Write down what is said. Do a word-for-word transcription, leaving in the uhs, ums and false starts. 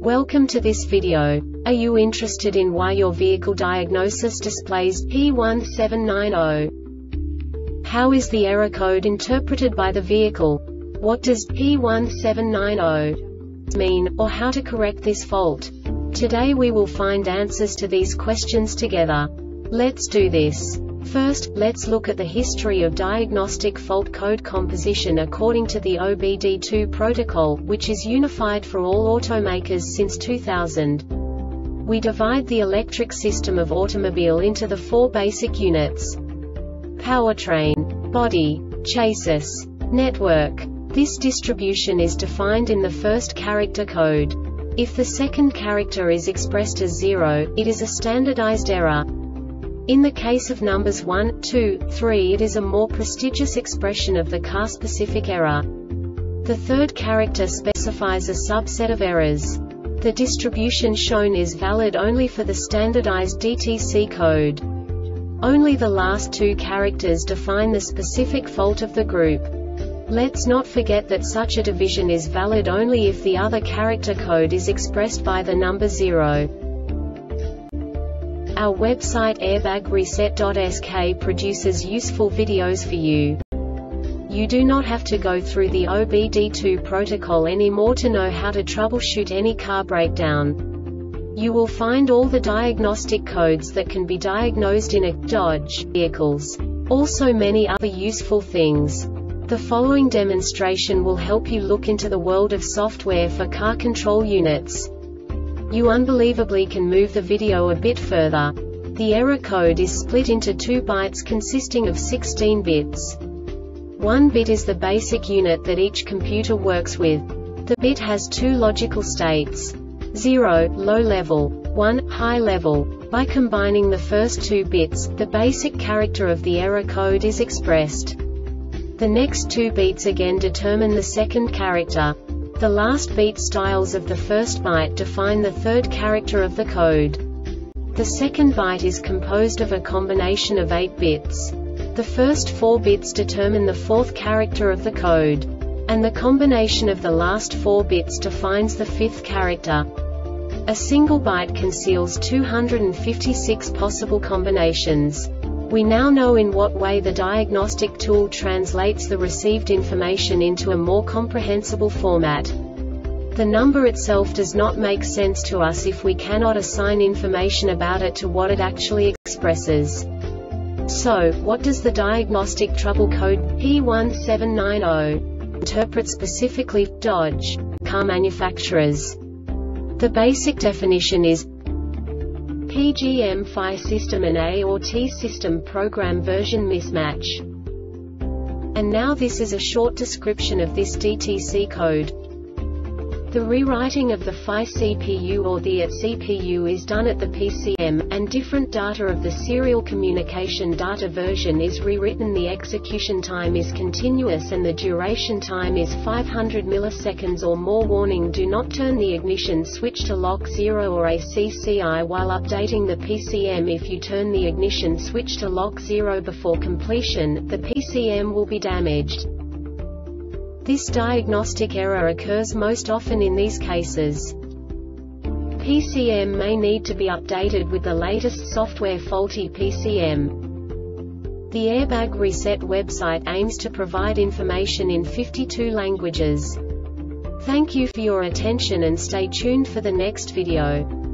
Welcome to this video. Are you interested in why your vehicle diagnosis displays P one seven nine zero? How is the error code interpreted by the vehicle? What does P one seven nine zero mean, or how to correct this fault? Today we will find answers to these questions together. Let's do this. First, let's look at the history of diagnostic fault code composition according to the O B D two protocol, which is unified for all automakers since two thousand. We divide the electric system of automobile into the four basic units: powertrain, body, chassis, network. This distribution is defined in the first character code. If the second character is expressed as zero, it is a standardized error. In the case of numbers one, two, three, it is a more prestigious expression of the car-specific error. The third character specifies a subset of errors. The distribution shown is valid only for the standardized D T C code. Only the last two characters define the specific fault of the group. Let's not forget that such a division is valid only if the other character code is expressed by the number zero. Our website airbag reset dot S K produces useful videos for you. You do not have to go through the O B D two protocol anymore to know how to troubleshoot any car breakdown. You will find all the diagnostic codes that can be diagnosed in a Dodge vehicles. Also many other useful things. The following demonstration will help you look into the world of software for car control units. You unbelievably can move the video a bit further. The error code is split into two bytes consisting of sixteen bits. One bit is the basic unit that each computer works with. The bit has two logical states: zero, low level, one, high level. By combining the first two bits, the basic character of the error code is expressed. The next two bits again determine the second character. The last beat styles of the first byte define the third character of the code. The second byte is composed of a combination of eight bits. The first four bits determine the fourth character of the code. And the combination of the last four bits defines the fifth character. A single byte conceals two hundred fifty-six possible combinations. We now know in what way the diagnostic tool translates the received information into a more comprehensible format. The number itself does not make sense to us if we cannot assign information about it to what it actually expresses. So, what does the diagnostic trouble code P one seven nine zero interpret specifically for Dodge car manufacturers? The basic definition is P G M F I system and A or T system program version mismatch. And now this is a short description of this D T C code. The rewriting of the F I C P U or the A T C P U is done at the P C M, and different data of the serial communication data version is rewritten. The execution time is continuous and the duration time is five hundred milliseconds or more. Warning: do not turn the ignition switch to lock zero or A C C I while updating the P C M. If you turn the ignition switch to lock zero before completion, the P C M will be damaged. This diagnostic error occurs most often in these cases. P C M may need to be updated with the latest software. Faulty P C M. The Airbag Reset website aims to provide information in fifty-two languages. Thank you for your attention and stay tuned for the next video.